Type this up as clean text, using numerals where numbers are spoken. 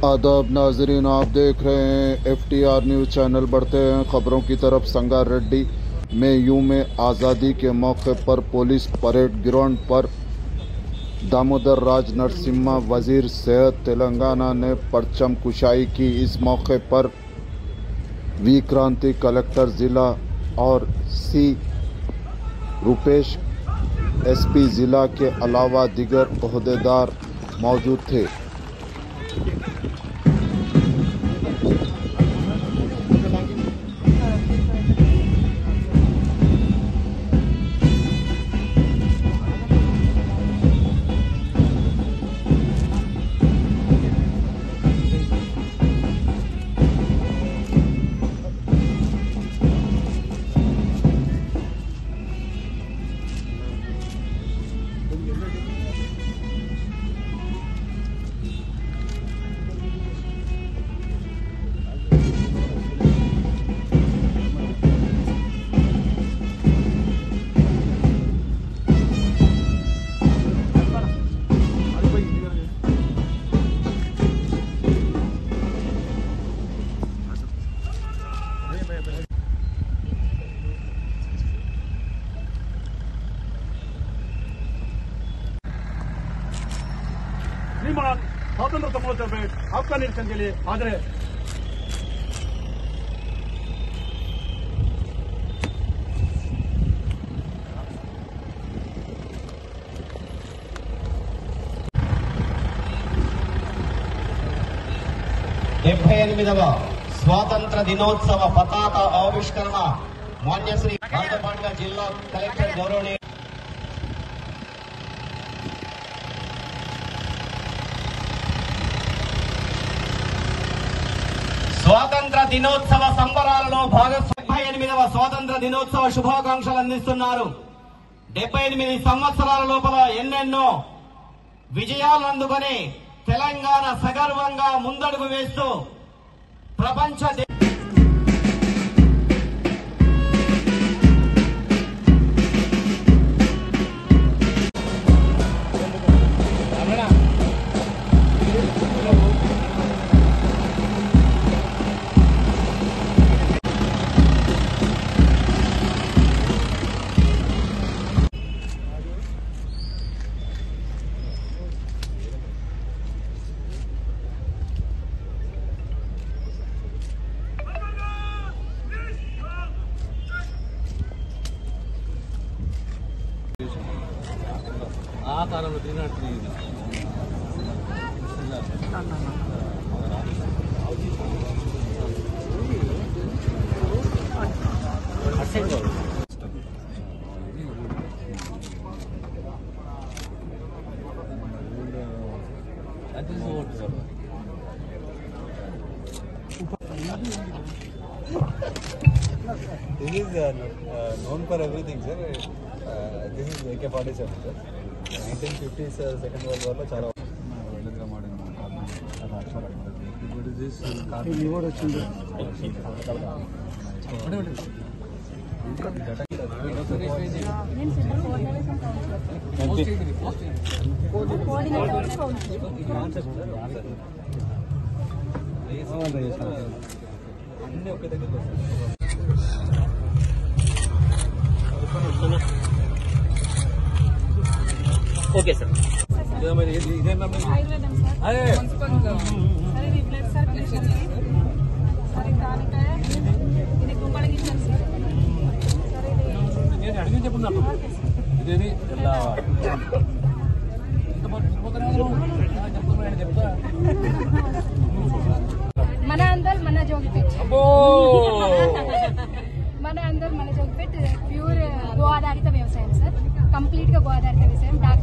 आदाब नाजरीन, आप देख रहे हैं FTR न्यूज़ चैनल। बढ़ते हैं खबरों की तरफ। संगारेड्डी में यूम आज़ादी के मौके पर पुलिस परेड ग्राउंड पर दामोदर राज नरसिम्हा वजीर सेहत तेलंगाना ने परचम कुशाई की। इस मौके पर वी क्रांति कलेक्टर ज़िला और C रूपेश SP ज़िला के अलावा दीगर ओहदेदार मौजूद थे। श्रीमान स्वातंत्र महोत्सव में आपका निरीक्षण के लिए हाजिर है। स्वातंत्र दिनोत्सव पताका आविष्करण मान्यश्री बागलकोट जिला कलेक्टर गौरवनीय స్వాతంత్ర దినోత్సవ సంబరాలలో భాగస్వామ్యం 78వ స్వాతంత్ర దినోత్సవ శుభాకాంక్షలు అందిస్తున్నారు। 78 సంవత్సరాల లోపల ఎన్నెన్నో విజయాలు అందుకొని తెలంగాణ సగర్వంగా ముందడుగు వేస్తూ ప్రపంచ ఆకారంలో తిరిగినట్టు This is known for everything, sir. This is AK-47, sir. 1950s Second World War లో చాలా అన్ని ఒకే దగ్గర ఓకే సార్ నేను అడిగి చెప్పున్నాను ఇదేది చెప్తా మన అందరు మన జోగిపేట్ మన అందరు మన జోగిపేట్ ప్యూర్ గో ఆధారిత వ్యవసాయం సార్, కంప్లీట్ గా గో ఆధారిత వ్యవసాయం।